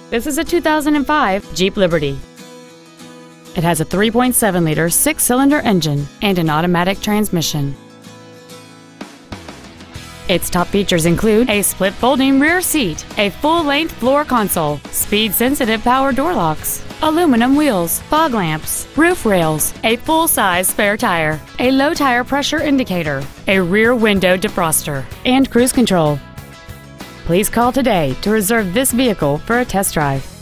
This is a 2005 Jeep Liberty. It has a 3.7-liter six-cylinder engine and an automatic transmission. Its top features include a split folding rear seat, a full-length floor console, speed-sensitive power door locks, aluminum wheels, fog lamps, roof rails, a full-size spare tire, a low tire pressure indicator, a rear window defroster, and cruise control. Please call today to reserve this vehicle for a test drive.